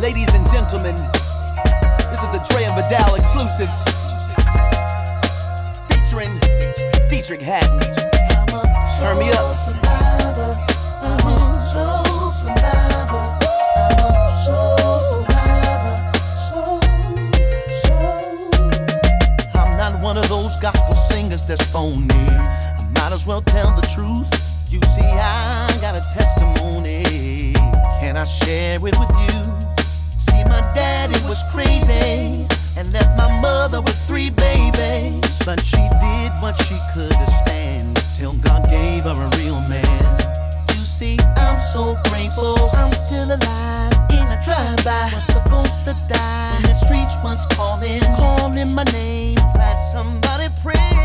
Ladies and gentlemen, this is a Dre and Vidal exclusive, featuring Dietrich Haddon. Turn me up. I'm not one of those gospel singers that's phony. I might as well tell the truth. You see, I got a testimony. Can I share it with you? See, my daddy was crazy and left my mother with 3 babies. But she did what she could to stand till God gave her a real man. You see, I'm so grateful I'm still alive in a drive-by. Was supposed to die when the streets was calling my name. Glad somebody prayed.